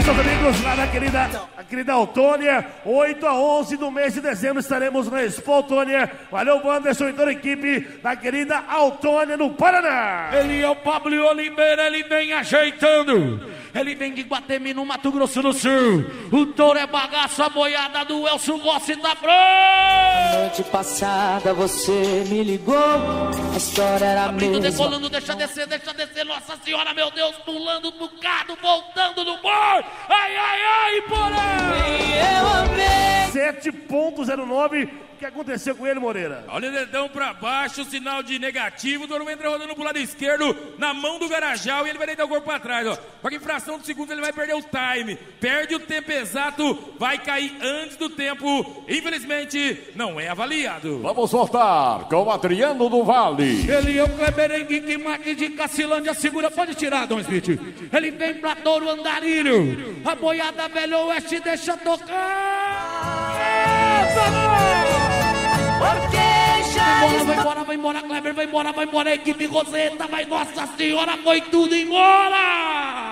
seus amigos, lá da querida Autônia, 8 a 11 do mês de dezembro estaremos na Expo Autônia. Valeu, Wanderson e toda a equipe da querida Autônia no Paraná. Ele é o Pablo Oliveira, ele vem ajeitando. Ele vem de Guatemi, no Mato Grosso do Sul. O touro é bagaço, a boiada do Elcio Rossi da Fran. Noite passada você me ligou, a história era a mesma. Decolando, deixa descer, Nossa Senhora, meu Deus, pulando do bocado, voltando no boi. Ai, ai, ai, porém. Eu amei. 7.09. O que aconteceu com ele, Moreira? Olha o dedão pra baixo, sinal de negativo. O touro entra rodando pro lado esquerdo, na mão do Garajal, e ele vai deitar o corpo pra trás, ó. Porque em fração de segundos ele vai perder o time. Perde o tempo exato, vai cair antes do tempo. Infelizmente, não é avaliado. Vamos voltar com o Adriano do Vale. Ele é o Kleber Henrique Marques de Cacilândia, segura, pode tirar, Dom Smith. Ele vem pra touro andarilho. A boiada Velho Oeste deixa tocar. Vai embora, Kleber, vai embora, equipe Roseta, vai, Nossa Senhora, foi tudo embora!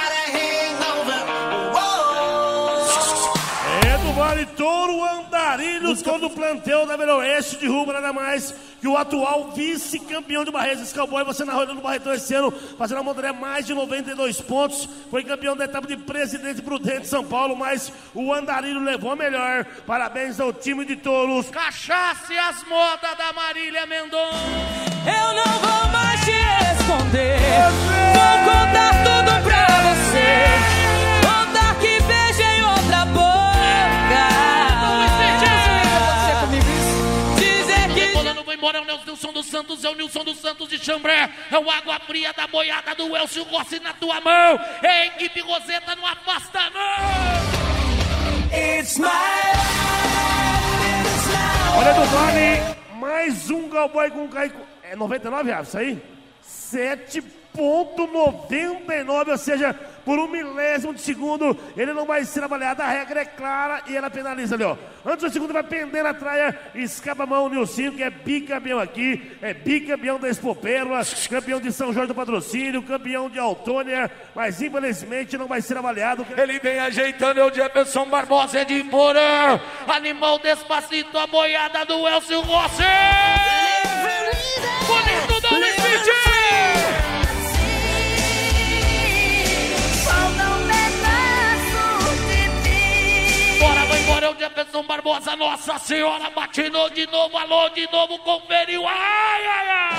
É do Vale, touro andarilho, todo o plantel da Velho Oeste de Rumo, nada mais que o atual vice-campeão de Barretos. Esse cowboy, você na rodada do Barretão esse ano, fazendo uma montaria mais de 92 pontos, foi campeão da etapa de Presidente Prudente de São Paulo, mas o andarilho levou a melhor. Parabéns ao time de touros. Cachaça e as modas da Marília Mendonça. Eu não vou mais te esconder, vou contar tudo pra você. Contar que beijei outra boca. Vai embora, é o Nilson dos Santos, é o Nilson dos Santos de Chambré. É o Água Fria da boiada do Elcio Rossi na tua mão. É a equipe Roseta, não afasta não. Olha do Vale, mais um cowboy com caico. É 99, Rafa, isso aí? 7.99, ou seja, por 1 milésimo de segundo, ele não vai ser avaliado. A regra é clara e ela penaliza ali, ó. Antes do segundo vai pender na traia, escapa a mão o Nilcinho, que é bicampeão aqui, é bicampeão da Expo Pérola, campeão de São Jorge do Patrocínio, campeão de Autônia, mas infelizmente não vai ser avaliado. Ele vem ajeitando, é o Jefferson Barbosa de Porã. Animal Despacito, a boiada do Elcio Rossi. Bonito do Smith. Vai embora, é o Jefferson Barbosa, Nossa Senhora, batinou de novo, alô, de novo, conferiu, ai, ai, ai.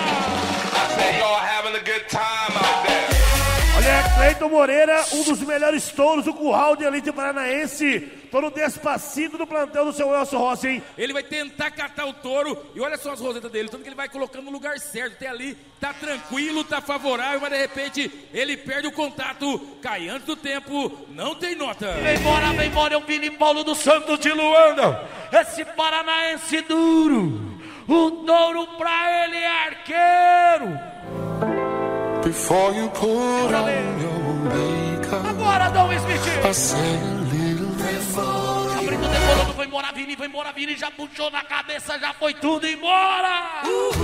Olha, Cleiton Moreira, um dos melhores touros do curral de elite paranaense, touro Despacito do plantel do seu Elcio Rossi, hein? Ele vai tentar catar o touro, e olha só as rosetas dele, tanto que ele vai colocando no lugar certo, até ali, tá tranquilo, tá favorável, mas de repente ele perde o contato, cai antes do tempo, não tem nota. Vem embora, é o Vini Paulo dos Santos de Luanda, esse paranaense duro, o touro pra ele é arqueiro. Before you put on your makeup, agora, Dom Smith. I say a little Abrindo, decolando, vai embora, Vini, já puxou na cabeça, já foi tudo embora.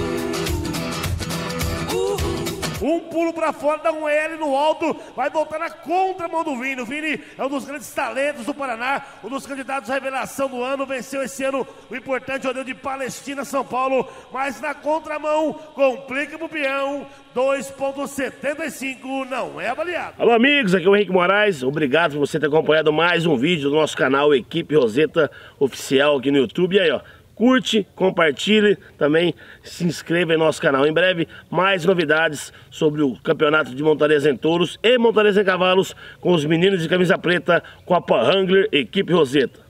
Um pulo pra fora, dá um L no alto, vai voltar na contramão do Vini. O Vini é um dos grandes talentos do Paraná, um dos candidatos à revelação do ano, venceu esse ano o importante rodeio de Palestina, São Paulo, mas na contramão, complica pro peão, 2.75, não é avaliado. Alô amigos, aqui é o Henrique Moraes, obrigado por você ter acompanhado mais um vídeo do nosso canal Equipe Roseta Oficial aqui no YouTube. E aí ó, curte, compartilhe, também se inscreva em nosso canal. Em breve, mais novidades sobre o campeonato de montarias em touros e montarias em cavalos com os meninos de camisa preta com a Pan Wrangler Equipe Roseta.